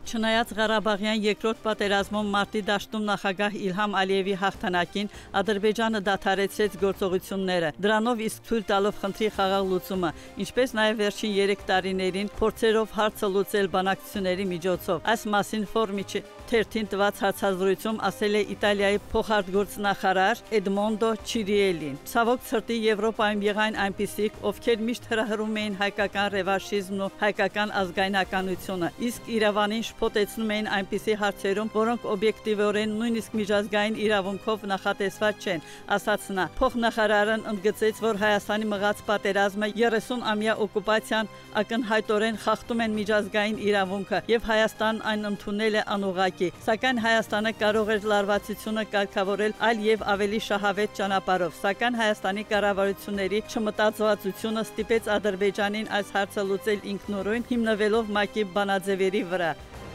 Չնայած Ղարաբաղյան երկրորդ պատերազմում մարտի դաշտում նախագահ Իլհամ Ալիևի հաղթանակին Ադրբեջանը դադարեցրեց գործողությունները, դրանով իսկ թույլ տալով խնդրի խաղաղ լուծումը, ինչպես նաև վերջին 3 տարիներին փորձերով հարցը լուծել բանակցությունների միջոցով։ Այս մասին ֆորումի թերթին տված հարցազրույցում ասել է Իտալիայի փոխարտգործնախարար Էդմոնդո Չիրիելին։ Ցավոք սրտի Եվրոպայում եղան այնպիսիք, ովքեր միշտ հրահրում էին հայկական ռևանշիզմն ու հայկական ազգայնականությունը, իսկ Իրավանին շփոթեցնում էին այնպիսի հարցերում, որոնք օբյեկտիվորեն նույնիսկ միջազգային իրավունքով նախատեսված չեն, ասաց նա։ Փոխնախարարն ընդգծեց, որ Հայաստանի մղած պատերազմը 30-ամյա օկուպացիան ակնհայտորեն խախտում են միջազգային իրավունքը եւ Հայաստանն այն ընդունել է անուղղակի, սակայն Հայաստանը կարող էր լարվածությունը կարգավորել այլ եւ ավելի շահավետ ճանապարհով, սակայն Հայաստանի կառավարությունների չմտածվածությունը ստիպեց Ադրբեջանին այս հարցը լուծել ինքնուրույն, հիմնվելով ՄԱԿ-ի բանաձևերի վրա։